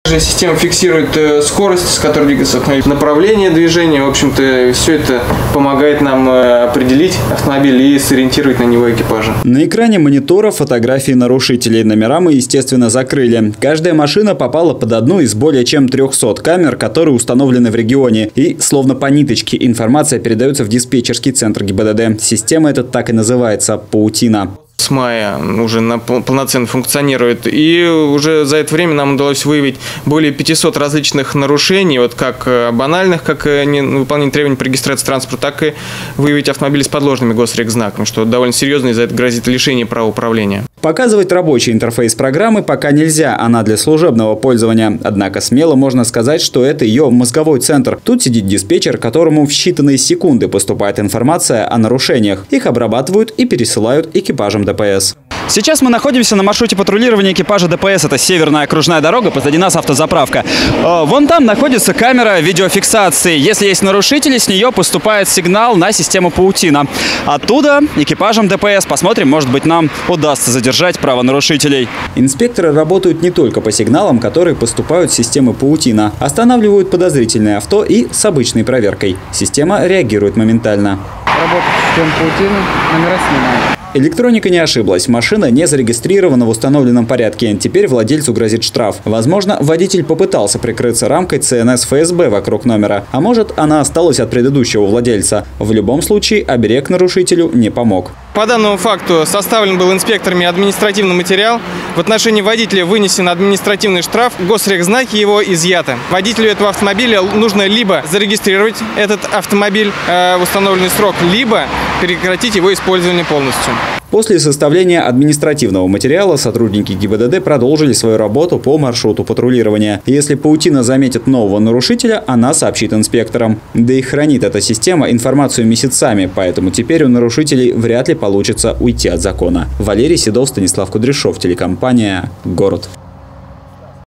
Система фиксирует скорость, с которой двигается автомобиль, направление движения. В общем-то, все это помогает нам определить автомобиль и сориентировать на него экипажа. На экране монитора фотографии нарушителей. Номера мы, естественно, закрыли. Каждая машина попала под одну из более чем 300 камер, которые установлены в регионе. И, словно по ниточке, информация передается в диспетчерский центр ГИБДД. Система эта так и называется – «Паутина». С мая уже полноценно функционирует. И уже за это время нам удалось выявить более 500 различных нарушений, вот как банальных, как выполнение требований по регистрации транспорта, так и выявить автомобили с подложными госрегзнаками, что довольно серьезно, и за это грозит лишение права управления. Показывать рабочий интерфейс программы пока нельзя, она для служебного пользования. Однако смело можно сказать, что это ее мозговой центр. Тут сидит диспетчер, которому в считанные секунды поступает информация о нарушениях. Их обрабатывают и пересылают экипажам ДПС. Сейчас мы находимся на маршруте патрулирования экипажа ДПС. Это Северная окружная дорога, позади нас автозаправка. Вон там находится камера видеофиксации. Если есть нарушители, с нее поступает сигнал на систему «Паутина». Оттуда экипажем ДПС посмотрим, может быть, нам удастся задержать правонарушителей. Инспекторы работают не только по сигналам, которые поступают с системы «Паутина». Останавливают подозрительное авто и с обычной проверкой. Система реагирует моментально. Работает система «Паутина», номера снимают. Электроника не ошиблась. Машина не зарегистрирована в установленном порядке. Теперь владельцу грозит штраф. Возможно, водитель попытался прикрыться рамкой ЦНС ФСБ вокруг номера. А может, она осталась от предыдущего владельца. В любом случае, оберег нарушителю не помог. По данному факту составлен был инспекторами административный материал. В отношении водителя вынесен административный штраф. Госрегзнаки его изъяты. Водителю этого автомобиля нужно либо зарегистрировать этот автомобиль в установленный срок, либо прекратить его использование полностью. После составления административного материала сотрудники ГИБДД продолжили свою работу по маршруту патрулирования. Если «Паутина» заметит нового нарушителя, она сообщит инспекторам. Да и хранит эта система информацию месяцами, поэтому теперь у нарушителей вряд ли получится уйти от закона. Валерий Седов, Станислав Кудряшов, телекомпания «Город».